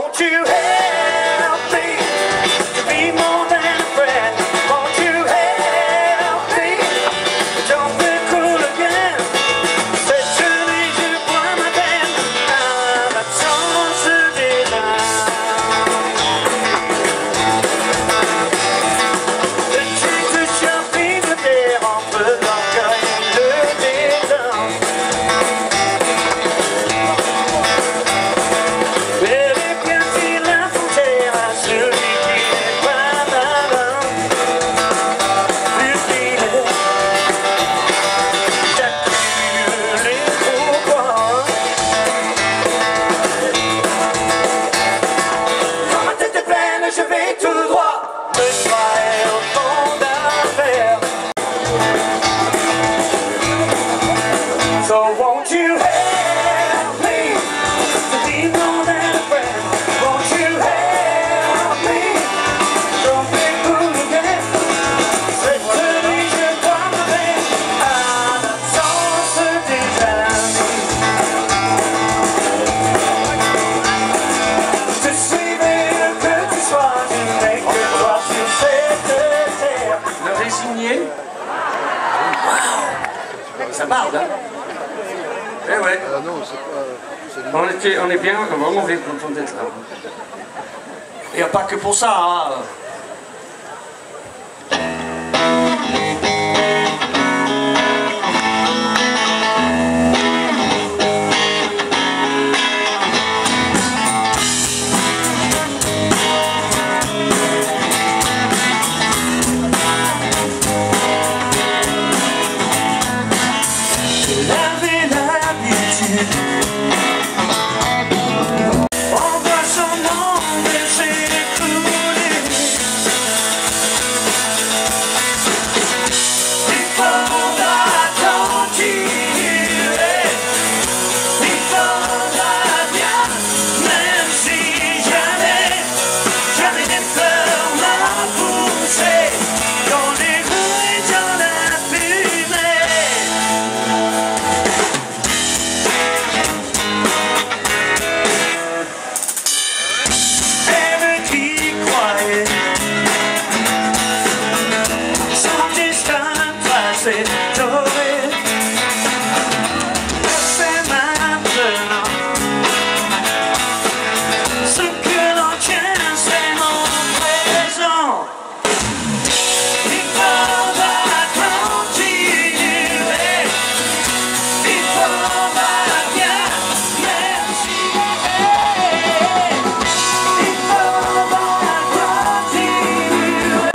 won't you help me to be more than a friend? Won't you help me? Don't be cruel again. C'est celui que moi m'appelle à l'absence des larmes. Le truc de champignon me dérange l'orgueil et le dédain. Je vais tout droit, me noyer au fond d'un verre. So won't you help me to be more than a friend? Won't you help me? Don't be cool again. C'est celui que je dois me mettre à l'absence des amis. Je suis meilleur que tu sois. Le résigné. Waouh. Ça parle, hein? Eh ouais. On est bien, vraiment bien content d'être là. Il n'y a pas que pour ça, hein. On voit son nom laisser couler. Il faudra continuer. Il faudra bien, même si jamais des fleurs m'ont poussé. Dans les rues et dans la fumée. C'est doré, c'est maintenant. Ce que l'on tient, c'est mon présent. Il faudra continuer. Il faudra bien, même si il faudra continuer.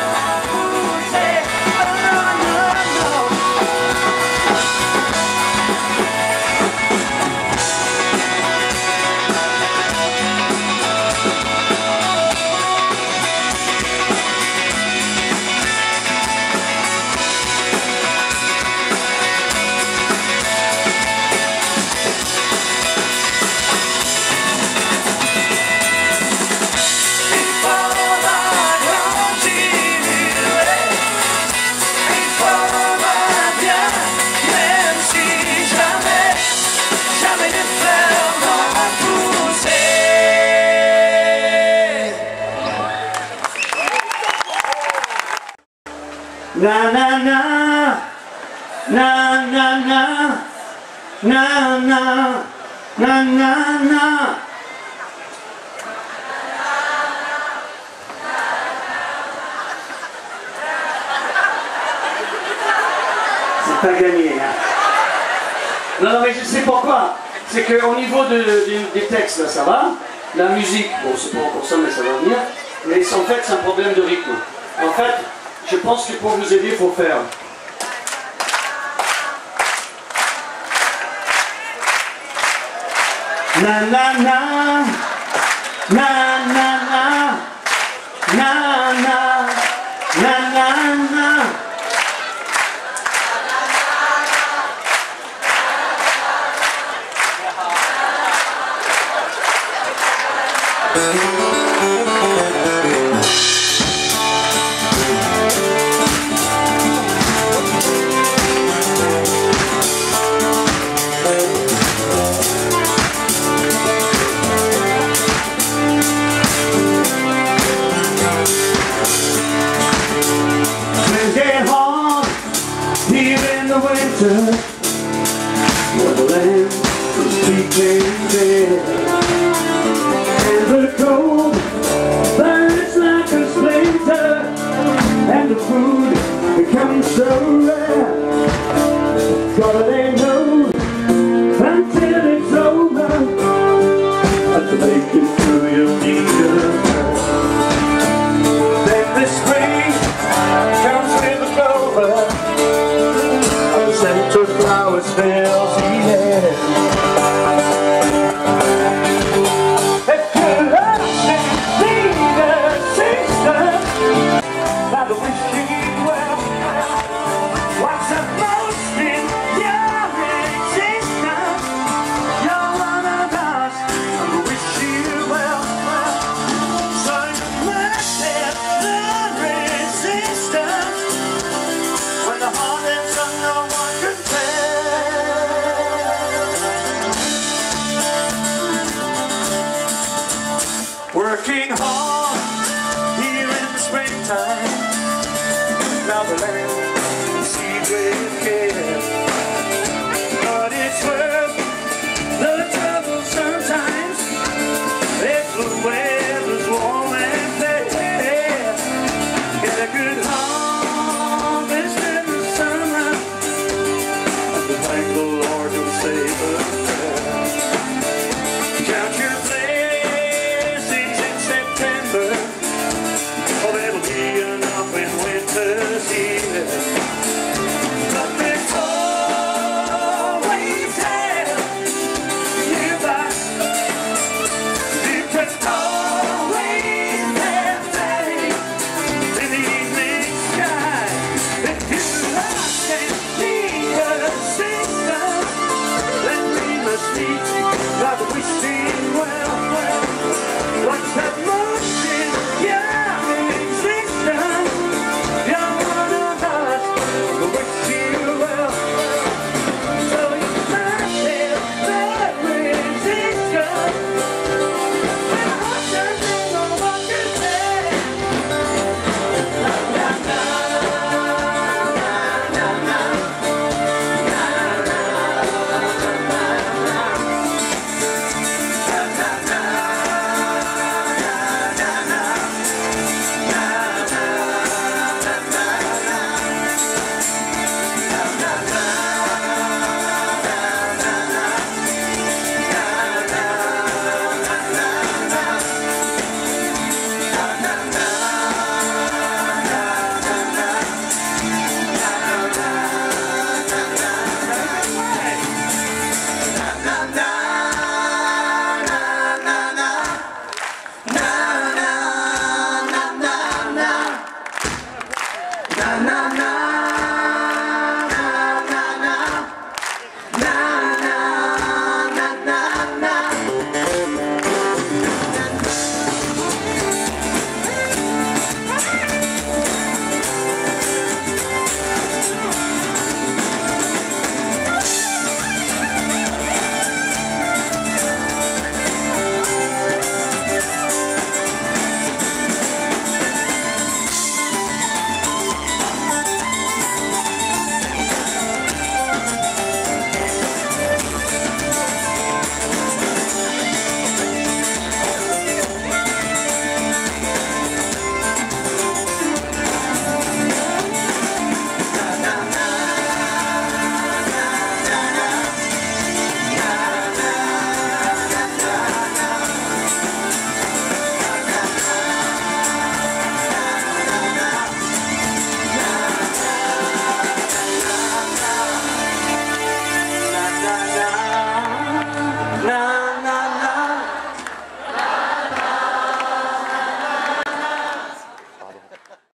Na na na, na na na, na na, na na na. C'est pas gagné, hein. Non, mais je sais pourquoi. C'est qu'au niveau des textes, là, ça va. La musique, bon, c'est pas encore ça, mais ça va venir. Mais en fait, c'est un problème de rythme. En fait, je pense que pour vous aider, il faut faire. Na na na, na na na, na na, na na na. land was speaking dead. And the cold burns like a splinter, and the food becomes so rare. God ain't know until it's over, but to make it through you need a girl. Then the spring comes with the clover, and the scent of flowers fills the air. If you love me, need a sister, now the wishing well, what's the most in your existence? You're one of us, and we wish you well. So you must have the resistance when the heart is on no one can tell. Working hard here in the springtime, now the land is seed with care.